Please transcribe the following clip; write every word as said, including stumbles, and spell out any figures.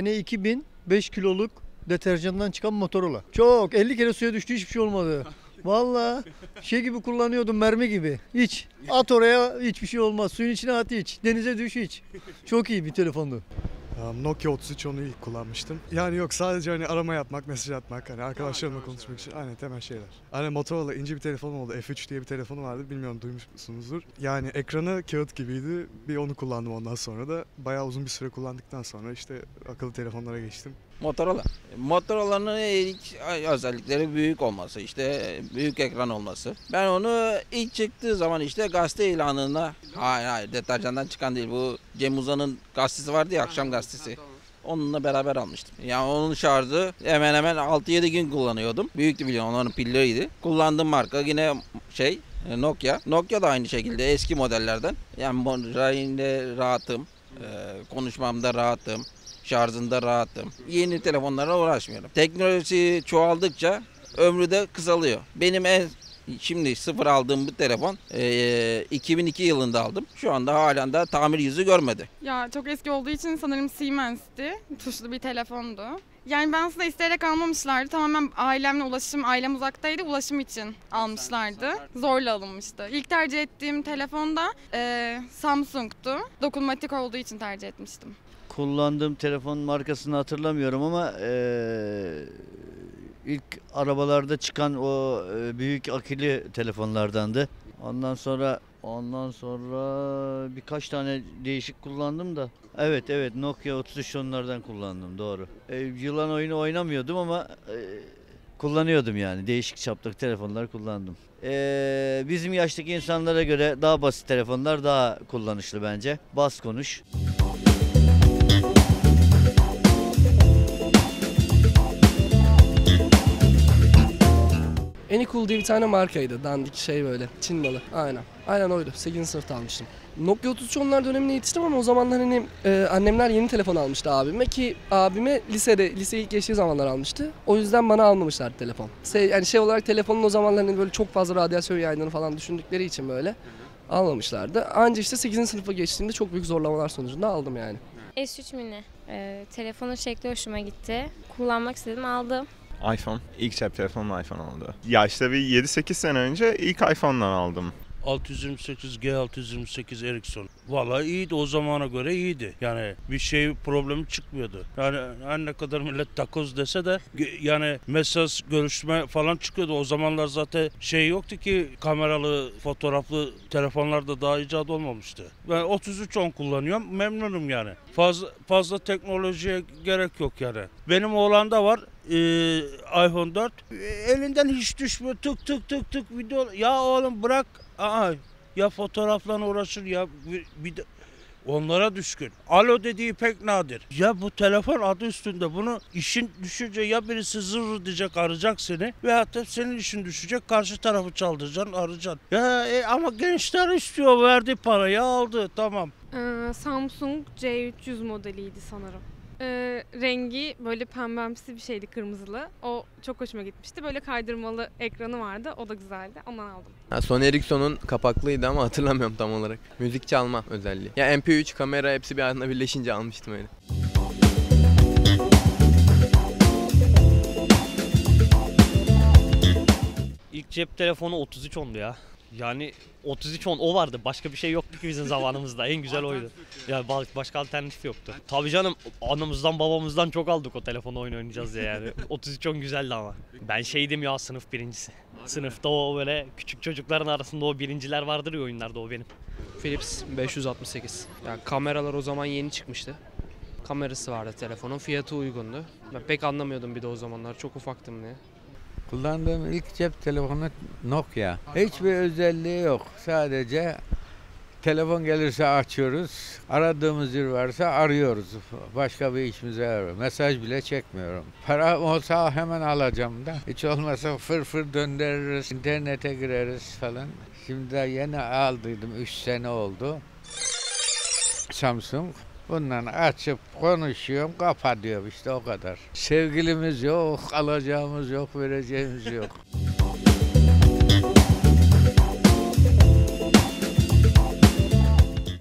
Sene iki bin, beş kiloluk deterjandan çıkan Motorola. Çok elli kere suya düştü, hiçbir şey olmadı. Vallahi şey gibi kullanıyordum, mermi gibi. Hiç. At oraya, hiçbir şey olmaz. Suyun içine at, hiç. Denize düş, hiç. Çok iyi bir telefondu. Nokia otuz üç onu ilk kullanmıştım. Yani yok, sadece hani arama yapmak, mesaj atmak, hani arkadaşlarımla konuşmak için aynen temel şeyler. Hani Motorola ince bir telefon oldu. F üç diye bir telefonu vardı. Bilmiyorum, duymuş musunuzdur. Yani ekranı kağıt gibiydi. Bir onu kullandım, ondan sonra da bayağı uzun bir süre kullandıktan sonra işte akıllı telefonlara geçtim. Motorola. Motorola'nın ilk özellikleri büyük olması, işte büyük ekran olması. Ben onu ilk çıktığı zaman işte gazete ilanına, hayır hayır deterjandan çıkan değil, bu Cem Uzan'ın gazetesi vardı ya, akşam gazetesi. Onunla beraber almıştım. Yani onun şarjı hemen hemen altı yedi gün kullanıyordum. Büyüktü, biliyorum, onların pilleriydi. Kullandığım marka yine şey Nokia. Nokia da aynı şekilde eski modellerden. Yani rayında rahatım, konuşmamda rahatım. Şarjında rahatım. Yeni telefonlara uğraşmıyorum. Teknoloji çoğaldıkça ömrü de kısalıyor. Benim en şimdi sıfır aldığım bu telefon e, iki bin iki yılında aldım. Şu anda halen de tamir yüzü görmedi. Ya çok eski olduğu için sanırım Siemens'ti. Tuşlu bir telefondu. Yani ben aslında isteyerek almamışlardı. Tamamen ailemle ulaşım, ailem uzaktaydı. Ulaşım için almışlardı. Zorla alınmıştı. İlk tercih ettiğim telefon da e, Samsung'tu. Dokunmatik olduğu için tercih etmiştim. Kullandığım telefon markasını hatırlamıyorum ama e, ilk arabalarda çıkan o e, büyük akülü telefonlardandı. Ondan sonra ondan sonra birkaç tane değişik kullandım da. Evet evet Nokia otuz üç onlardan kullandım, doğru. E, yılan oyunu oynamıyordum ama e, kullanıyordum yani. Değişik çaplı telefonlar kullandım. E, bizim yaştaki insanlara göre daha basit telefonlar daha kullanışlı bence. Bas konuş. Anycool diye bir tane markaydı. Dandik şey böyle. Çin malı. Aynen. Aynen oydu. sekizinci sınıfta almıştım. Nokia otuz üç onlar dönemine yetiştim ama o zamanlar hani e, annemler yeni telefon almıştı abime ki abime lisede, liseye ilk geçtiği zamanlar almıştı. O yüzden bana almamışlardı telefon. Se, yani şey olarak telefonun o zamanlar hani böyle çok fazla radyasyon yaydığını falan düşündükleri için böyle almamışlardı. Anca işte sekizinci sınıfa geçtiğimde çok büyük zorlamalar sonucunda aldım yani. S üç mini. Ee, telefonun şekli hoşuma gitti. Kullanmak istedim, aldım. iPhone. İlk cep telefonum iPhone oldu. Ya işte bir yedi sekiz sene önce ilk iPhone'dan aldım. altı yüz yirmi sekiz G altı yüz yirmi sekiz Ericsson. Vallahi iyiydi, o zamana göre iyiydi. Yani bir şey problemi çıkmıyordu. Yani her ne kadar millet takoz dese de yani mesaj görüşme falan çıkıyordu. O zamanlar zaten şey yoktu ki, kameralı fotoğraflı telefonlar da daha icat olmamıştı. Ben otuz üç on kullanıyorum, memnunum yani. Fazla fazla teknolojiye gerek yok yani. Benim oğlanda var Ee, iPhone dört. Elinden hiç düşmüyor. Tık tık tık tık video. Ya oğlum bırak. Aa, ya fotoğrafla uğraşır ya bir, bir de onlara düşkün. Alo dediği pek nadir. Ya bu telefon adı üstünde, bunu işin düşünce ya birisi zırr diyecek, arayacak seni, veyahut da senin işin düşecek, karşı tarafı çaldıracaksın, arayacaksın. Ya e, ama gençler istiyor, verdi parayı aldı, tamam. Ee, Samsung C üç yüz modeliydi sanırım. Ee, rengi böyle pembemsi bir şeydi, kırmızılı. O çok hoşuma gitmişti. Böyle kaydırmalı ekranı vardı. O da güzeldi. Ondan aldım. Ha, Sony Ericsson'un kapaklıydı ama hatırlamıyorum tam olarak. Müzik çalma özelliği. Ya M P üç, kamera hepsi bir anda birleşince almıştım öyle. İlk cep telefonu otuz üç ondu ya. Yani otuz üç on o vardı. Başka bir şey yoktu ki bizim zamanımızda. En güzel oydu. Yani başka alternatif yoktu. Tabii canım, anamızdan babamızdan çok aldık o telefonu, oyun oynayacağız diye yani. otuz üç on güzeldi ama. Ben şeydim ya, sınıf birincisi. Sınıfta o böyle küçük çocukların arasında o birinciler vardır ya oyunlarda, o benim. Philips beş yüz altmış sekiz. Yani kameralar o zaman yeni çıkmıştı. Kamerası vardı telefonun. Fiyatı uygundu. Ben pek anlamıyordum bir de o zamanlar. Çok ufaktım diye. Kullandığım ilk cep telefonu Nokia. Hiçbir özelliği yok. Sadece telefon gelirse açıyoruz. Aradığımız yer varsa arıyoruz. Başka bir işimize yaramıyor. Mesaj bile çekmiyorum. Para olsa hemen alacağım da. Hiç olmazsa fır fır döndürürüz. İnternete gireriz falan. Şimdi yeni aldıydım. üç sene oldu. Samsung. Bundan açıp konuşuyorum, kapatıyorum, işte o kadar. Sevgilimiz yok, alacağımız yok, vereceğimiz yok.